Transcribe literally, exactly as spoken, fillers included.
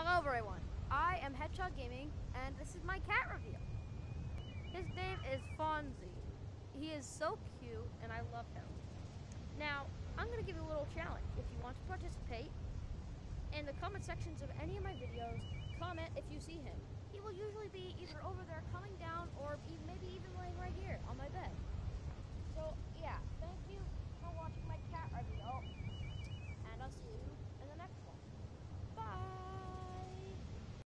Hello everyone, I am Hedgehog Gaming, and this is my cat review. His name is Fonzie. He is so cute, and I love him. Now, I'm going to give you a little challenge. If you want to participate, in the comment sections of any of my videos, comment if you see him. He will usually be either over there coming down, or maybe even laying right here on my bed. So,